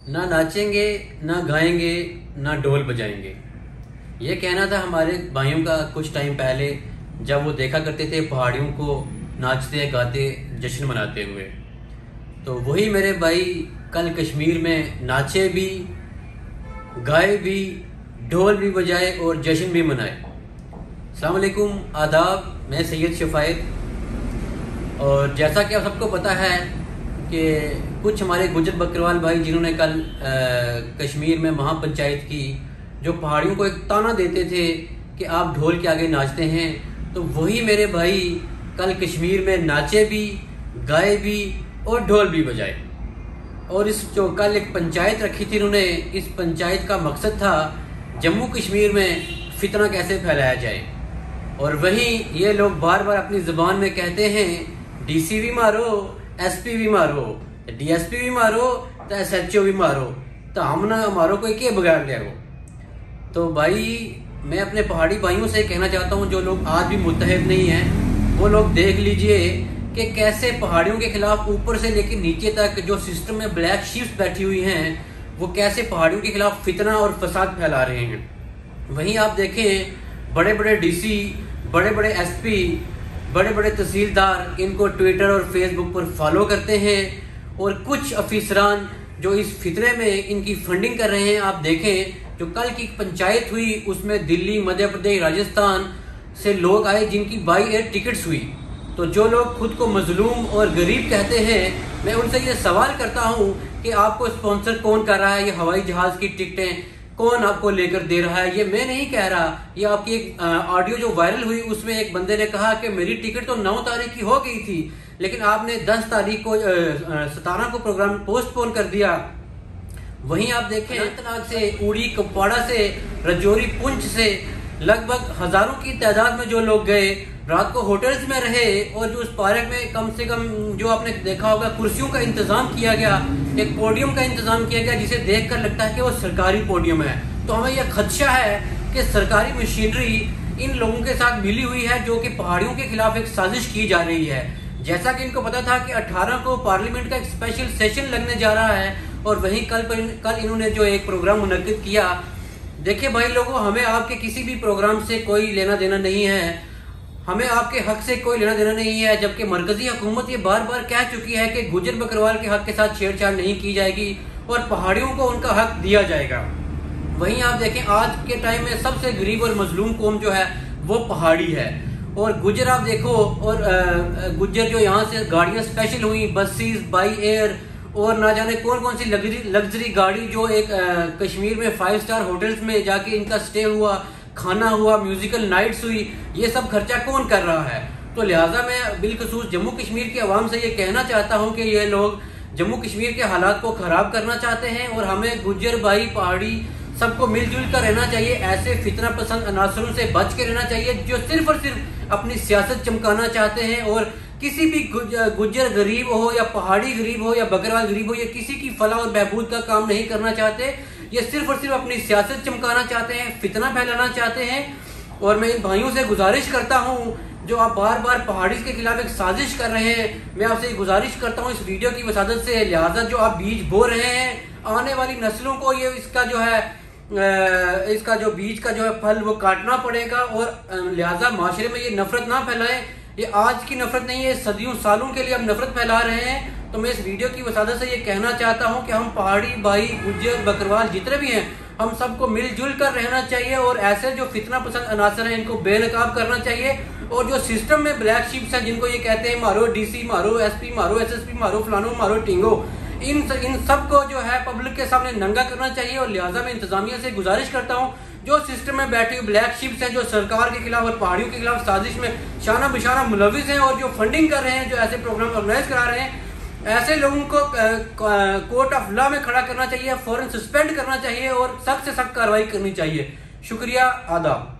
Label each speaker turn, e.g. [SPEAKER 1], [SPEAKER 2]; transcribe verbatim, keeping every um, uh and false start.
[SPEAKER 1] ना नाचेंगे, ना गाएंगे, ना ढोल बजाएंगे। ये कहना था हमारे भाइयों का कुछ टाइम पहले, जब वो देखा करते थे पहाड़ियों को नाचते गाते जश्न मनाते हुए। तो वही मेरे भाई कल कश्मीर में नाचे भी, गाए भी, ढोल भी बजाए और जश्न भी मनाए। अस्सलाम वालेकुम, आदाब, मैं सैयद शफायत। और जैसा कि आप सबको पता है कि कुछ हमारे गुजर बकरवाल भाई जिन्होंने कल आ, कश्मीर में महापंचायत की, जो पहाड़ियों को एक ताना देते थे कि आप ढोल के आगे नाचते हैं, तो वही मेरे भाई कल कश्मीर में नाचे भी, गाए भी और ढोल भी बजाए। और इस जो कल एक पंचायत रखी थी उन्होंने, इस पंचायत का मकसद था जम्मू कश्मीर में फितना कैसे फैलाया जाए। और वहीं ये लोग बार बार अपनी ज़ुबान में कहते हैं डीसी भी मारो, एसपी भी मारो, डीएसपी भी मारो, तो एसएचओ भी मारो, तो हम ना हमारो कोई के बगैर ले हो। तो भाई मैं अपने पहाड़ी भाइयों से कहना चाहता हूँ, जो लोग आज भी मुत्तहिद नहीं हैं, वो लोग देख लीजिए कि कैसे पहाड़ियों के खिलाफ ऊपर से लेकर नीचे तक जो सिस्टम में ब्लैक शीप्स बैठी हुई हैं, वो कैसे पहाड़ियों के खिलाफ फितना और फसाद फैला रहे हैं। वहीं आप देखें बड़े बड़े डीसी, बड़े बड़े एसपी, बड़े बड़े तहसीलदार इनको ट्विटर और फेसबुक पर फॉलो करते हैं, और कुछ अफिसरान जो इस फितरे में इनकी फंडिंग कर रहे हैं। आप देखें जो कल की पंचायत हुई, उसमें दिल्ली, मध्य प्रदेश, राजस्थान से लोग आए जिनकी बाई एयर टिकट्स हुई। तो जो लोग खुद को मजलूम और गरीब कहते हैं, मैं उनसे ये सवाल करता हूँ कि आपको स्पॉन्सर कौन कर रहा है? ये हवाई जहाज की टिकटें कौन आपको लेकर दे रहा है? ये मैं नहीं कह रहा। ये आपकी एक ऑडियो जो वायरल हुई, उसमें एक बंदे ने कहा कि मेरी टिकट तो नौ तारीख की हो गई थी, लेकिन आपने दस तारीख को सतारह को प्रोग्राम पोस्टपोन कर दिया। वहीं आप देखें अनंतनाग से, उड़ी, कुपवाड़ा से, रजौरी, पुंछ से लगभग हजारों की तादाद में जो लोग गए, रात को होटल्स में रहे, और जो उस पार्क में कम से कम जो आपने देखा होगा कुर्सियों का इंतजाम किया गया, एक पोडियम का इंतजाम किया गया, जिसे देखकर लगता है कि वो सरकारी पोडियम है। तो हमें यह खदशा है कि सरकारी मशीनरी इन लोगों के साथ मिली हुई है, जो कि पहाड़ियों के खिलाफ एक साजिश की जा रही है। जैसा कि इनको पता था कि अठारह को पार्लियामेंट का एक स्पेशल सेशन लगने जा रहा है, और वहीं कल पर कल इन्होंने जो एक प्रोग्राम मुनक्किद किया। देखिए भाई लोगों, हमें आपके किसी भी प्रोग्राम से कोई लेना देना नहीं है, हमें आपके हक से कोई लेना देना नहीं है, जबकि मरकजी हुकूमत ये बार बार कह चुकी है कि गुजर बकरवाल के हक के साथ छेड़छाड़ नहीं की जाएगी और पहाड़ियों को उनका हक दिया जाएगा। वहीं आप देखें आज के टाइम में सबसे गरीब और मजलूम कौम जो है वो पहाड़ी है। और गुजर आप देखो, और गुजर जो यहाँ से गाड़ियां स्पेशल हुई, बसेस, बाई एयर, और ना जाने कौन कौन सी लग्जरी लग्जरी गाड़ी जो एक आ, कश्मीर में फाइव स्टार होटल्स में जाके इनका स्टे हुआ, खाना हुआ, म्यूजिकल नाइट्स हुई, ये सब खर्चा कौन कर रहा है? तो लिहाजा मैं बिलखसूस जम्मू कश्मीर की आवाम से ये कहना चाहता हूँ कि ये लोग जम्मू कश्मीर के हालात को खराब करना चाहते हैं, और हमें गुज्जर भाई, पहाड़ी सबको मिलजुल कर रहना चाहिए। ऐसे फितना पसंद अनासरों से बच के रहना चाहिए जो सिर्फ और सिर्फ अपनी सियासत चमकाना चाहते हैं, और किसी भी गुज्जर गरीब हो या पहाड़ी गरीब हो या बकरवाल गरीब हो, ये किसी की फलाह और बहबूद का काम नहीं करना चाहते। ये सिर्फ और सिर्फ अपनी सियासत चमकाना चाहते हैं, फितना फैलाना चाहते हैं। और मैं इन भाइयों से गुजारिश करता हूँ, जो आप बार बार पहाड़ी के खिलाफ एक साजिश कर रहे हैं, मैं आपसे गुजारिश करता हूँ इस वीडियो की वसादत से, लिहाजा जो आप बीज बो रहे हैं, आने वाली नस्लों को ये इसका जो है इसका जो बीज का जो है फल वो काटना पड़ेगा। और लिहाजा माशरे में ये नफरत ना फैलाएं। ये आज की नफरत नहीं है, सदियों सालों के लिए हम नफरत फैला रहे हैं। तो मैं इस वीडियो की वसादत से ये कहना चाहता हूँ कि हम पहाड़ी भाई, गुज्जर, बकरवाल जितने भी हैं, हम सबको मिलजुल कर रहना चाहिए, और ऐसे जो फितना पसंद अनासर हैं इनको बेनकाब करना चाहिए। और जो सिस्टम में ब्लैक शीप्स हैं, जिनको ये कहते हैं मारो डीसी, मारो एसपी, मारो एसएसपी, मारो फलानो, मारो टिंगो, इन इन सबको जो है पब्लिक के सामने नंगा करना चाहिए। और लिहाजा मैं इंतजामिया से गुजारिश करता हूँ, जो सिस्टम में बैठी हुई ब्लैक शिप्स हैं, जो सरकार के खिलाफ और पहाड़ियों के खिलाफ साजिश में शाना बिशाना मुलविस हैं, और जो फंडिंग कर रहे हैं, जो ऐसे प्रोग्राम ऑर्गेनाइज करा रहे हैं, ऐसे लोगों को कोर्ट ऑफ लॉ में खड़ा करना चाहिए, फौरन सस्पेंड करना चाहिए, और सख्त से सख्त कार्रवाई करनी चाहिए। शुक्रिया, आदाब।